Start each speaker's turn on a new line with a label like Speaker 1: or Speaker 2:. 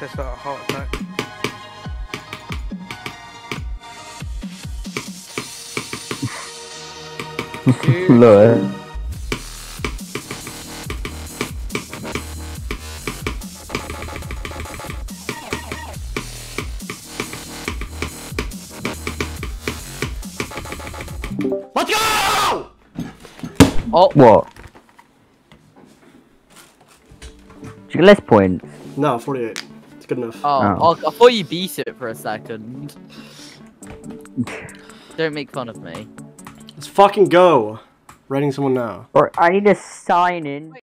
Speaker 1: test out a heart attack.
Speaker 2: Lower.
Speaker 3: Let's go!
Speaker 4: Oh,
Speaker 2: What? Did you get less points?
Speaker 3: No, 48. It's good enough.
Speaker 4: oh, I thought you beat it for a second. Don't make fun of me.
Speaker 3: Let's fucking go. Writing someone now.
Speaker 2: Or I need to sign in.